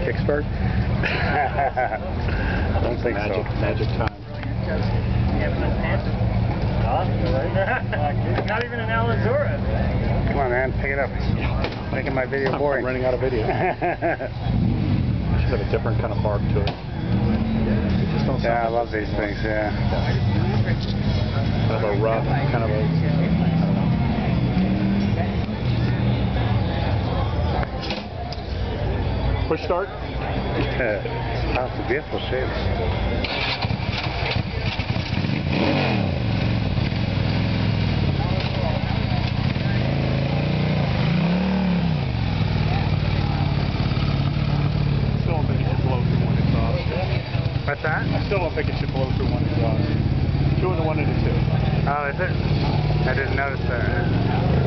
Kickstart? Don't think magic, so. Magic time. Not even an Alazura. Come on, man, pick it up. Making my video boring. I'm running out of video. Should have a different kind of bark to it. Just don't Yeah, I love these things, yeah. Kind of a rough, kind of a... Push start? That's a beautiful shape. What's that? I still don't think it should blow through one exhaust. Two and a 1 and a 2. Oh, is it? I didn't notice that.